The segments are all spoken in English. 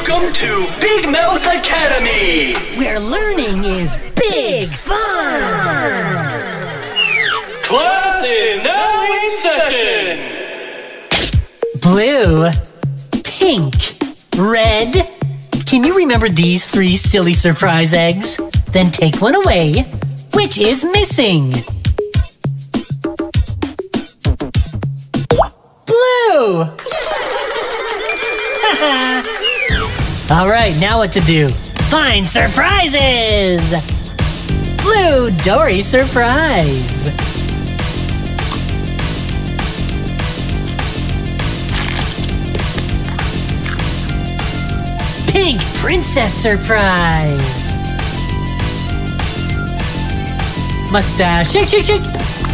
Welcome to Big Mouth Academy, where learning is big fun. Class is now in session. Blue, pink, red. Can you remember these three silly surprise eggs? Then take one away. Which is missing? Blue! All right, now what to do? Find surprises! Blue Dory surprise! Pink princess surprise! Mustache shake, shake, shake!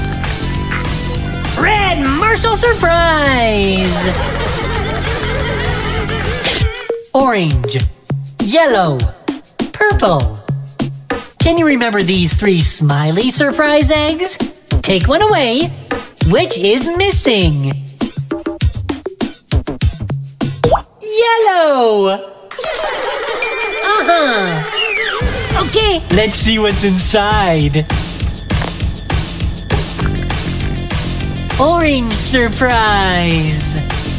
Red Marshall surprise! Orange, yellow, purple. Can you remember these three smiley surprise eggs? Take one away. Which is missing? Yellow! Okay, let's see what's inside. Orange surprise.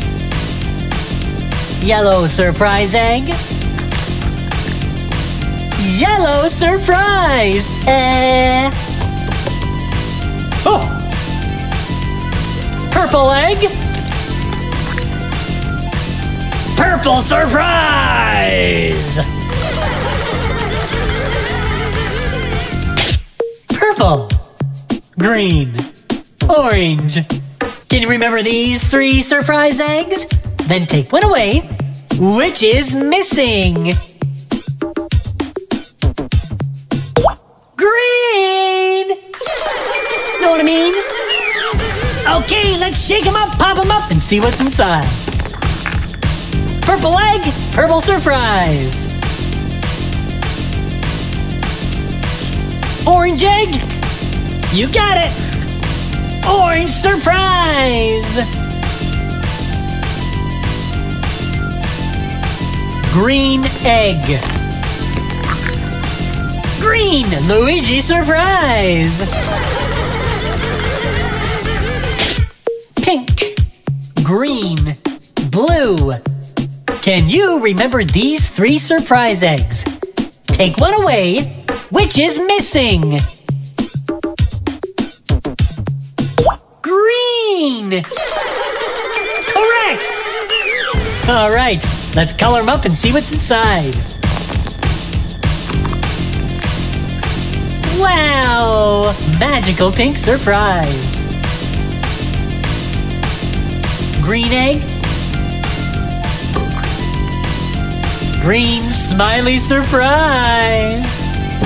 Yellow surprise egg. Yellow surprise. Oh. Purple egg. Purple surprise. Purple. Green. Orange. Can you remember these three surprise eggs? Then take one away. Which is missing? Green! Know what I mean? Okay, let's shake them up, pop them up, and see what's inside. Purple egg, purple surprise. Orange egg, you got it. Orange surprise. Green egg. Green Luigi surprise. Pink, green, blue. Can you remember these three surprise eggs? Take one away. Which is missing? Green! Correct! All right, let's color them up and see what's inside. Wow! Magical pink surprise. Green egg. Green smiley surprise.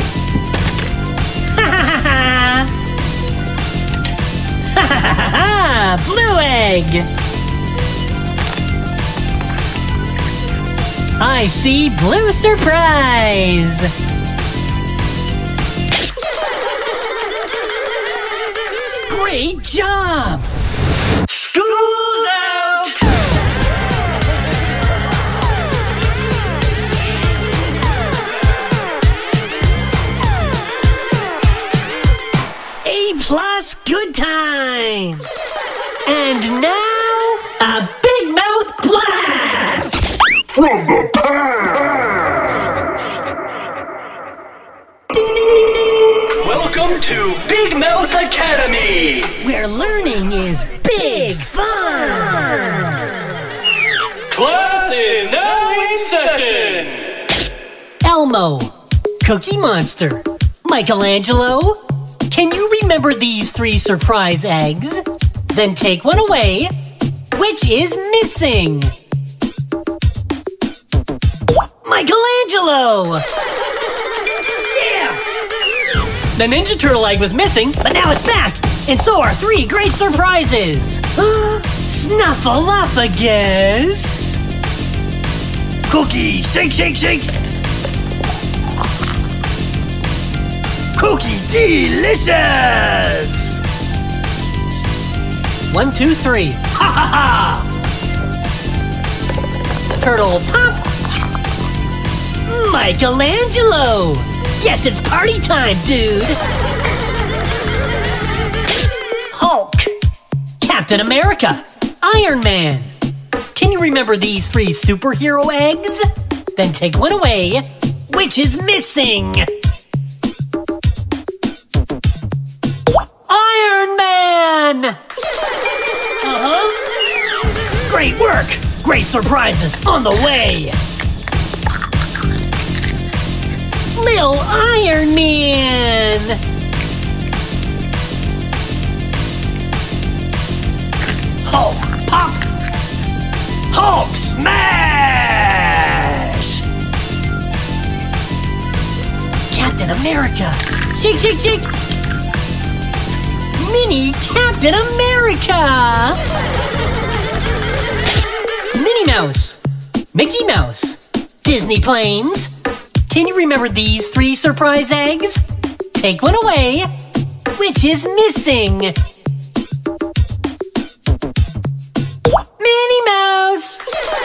Blue egg. I see blue surprise. Great job! School's out! A+, good time! And now, a big mouth blast! From the past! Welcome to Big Mouth Academy, where learning is big fun! Class is now in session. Elmo, Cookie Monster, Michelangelo. Can you remember these three surprise eggs? Then take one away. Which is missing? Michelangelo! Yeah! The Ninja Turtle egg was missing, but now it's back! And so are three great surprises! Snuffleupagus! Cookie, shake, shake, shake! Cookie delicious! 1, 2, 3. Ha ha ha! Turtle pop! Michelangelo! Guess it's party time, dude! Hulk! Captain America! Iron Man! Can you remember these three superhero eggs? Then take one away. Which is missing? Iron Man! Uh-huh. Great work! Great surprises on the way! Lil Iron Man! Hulk pop! Hulk smash! Captain America! Shake, shake, shake! Mini Captain America! Minnie Mouse! Mickey Mouse! Disney planes! Can you remember these three surprise eggs? Take one away. Which is missing? Minnie Mouse!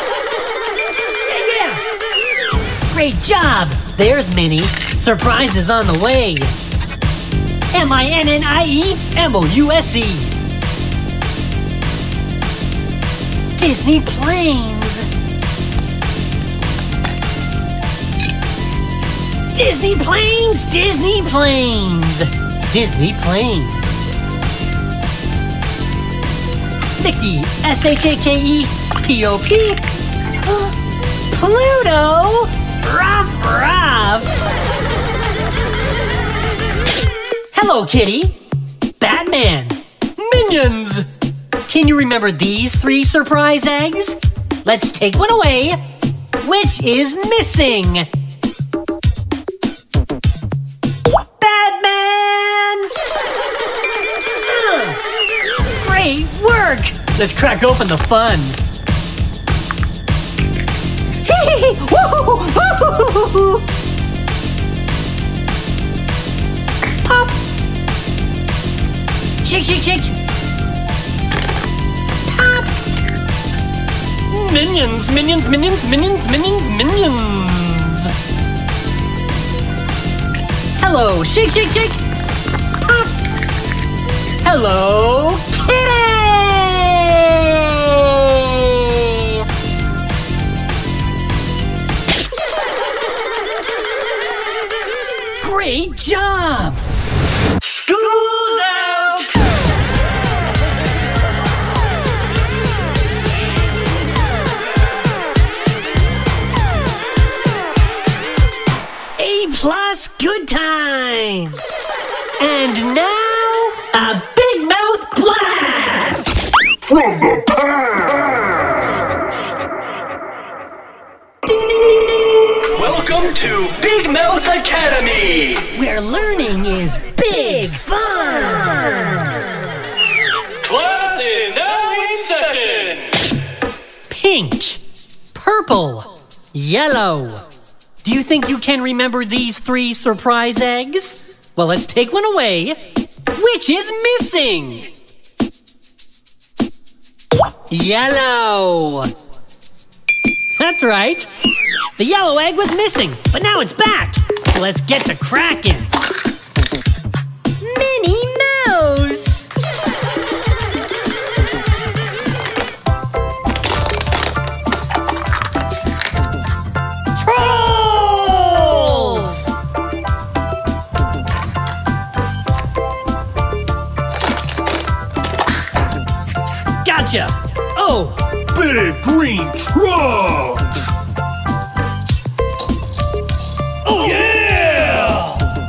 Yeah! Great job! There's Minnie. Surprise is on the way. MINNIEMOUSE. Disney planes. Disney planes, Disney planes, Disney planes. Mickey, SHAKEPOP. Pluto, ruff, ruff. Hello, Kitty. Batman, Minions. Can you remember these three surprise eggs? Let's take one away. Which is missing? Great work! Let's crack open the fun. Pop! Shake, shake, shake! Pop! Minions, minions, minions, minions, minions, minions! Hello, shake, shake, shake! Pop! Hello, Kitty! Great job! School's out! A+ good time! And now, a big mouth blast! From the past! Welcome to Big Mouth Academy! Where learning is big fun! Class is now in session! Pink, purple, yellow. Do you think you can remember these three surprise eggs? Well, let's take one away. Which is missing? Yellow. That's right. The yellow egg was missing, but now it's back. So let's get to cracking. Minnie Mouse. Trolls. Gotcha. Oh. Big green truck! Oh, yeah!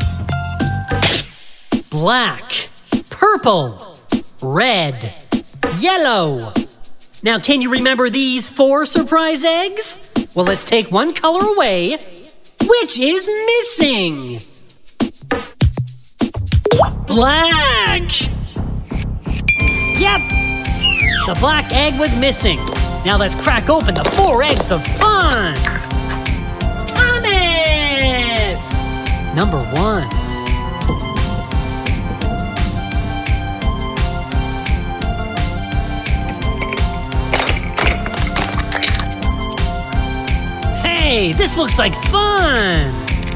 Black, purple, red, yellow. Now, can you remember these four surprise eggs? Well, let's take one color away. Which is missing? Black! Yep, the black egg was missing. Now let's crack open the 4 eggs of fun. Thomas! Number 1. Hey! Hey, this looks like fun!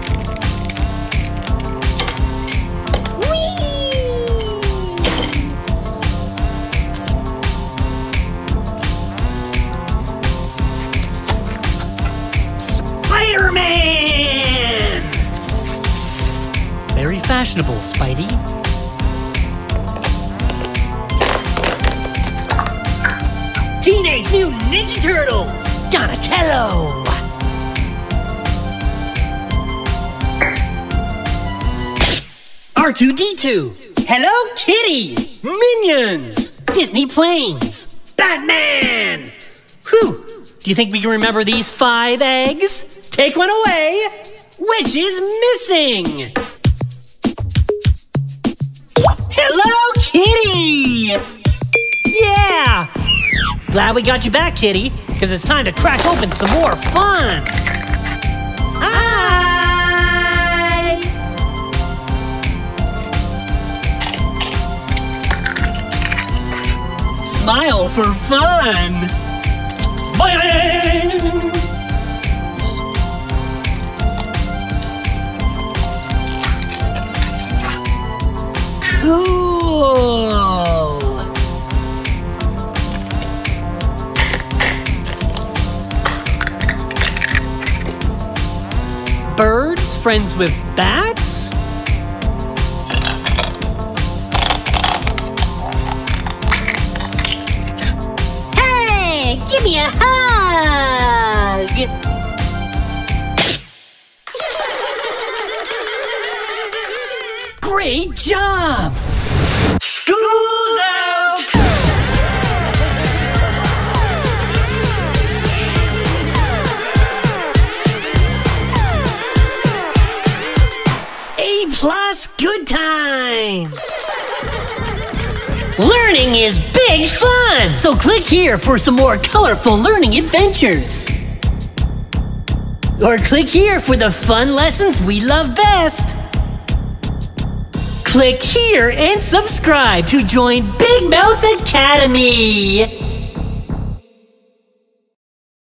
Spider-Man! Very fashionable, Spidey. Teenage Mutant Ninja Turtles! Donatello! R2-D2! Hello Kitty! Minions! Disney Planes! Batman! Whew! Do you think we can remember these 5 eggs? Take one away! Which is missing? Hello Kitty! Yeah! Glad we got you back, Kitty, because it's time to crack open some more fun! Hi! Smile for fun! Bye! Cool! Birds friends with bats? Hey, give me a hug! Great job! School's out! A+ good time! Learning is big fun! So click here for some more colorful learning adventures. Or click here for the fun lessons we love best. Click here and subscribe to join Big Mouth Academy!